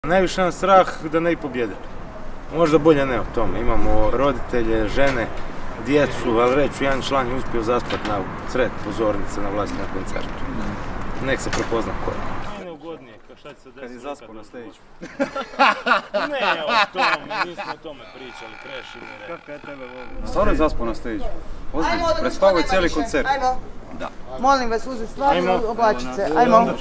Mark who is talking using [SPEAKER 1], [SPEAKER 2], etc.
[SPEAKER 1] Najviše nam strah da ne i pobjede. Možda bolje ne o tome. Imamo roditelje, žene, djecu, ali reću, jedan član je uspio zaspati na sred pozornice na vlastitom koncertu. Nek se prepozna ko je. Najneugodnije, šta će se desiti?
[SPEAKER 2] Kad je zaspao na stage.
[SPEAKER 1] Ne o tome, nismo o tome pričali, Krešimire.
[SPEAKER 2] Kako je tebe volim? Stvarno je zaspao na stage. Ozbiljno, prespavao je cijeli koncert.
[SPEAKER 3] Ajmo. Da. Molim vas, uzeti stvari, oblačit se. Ajmo.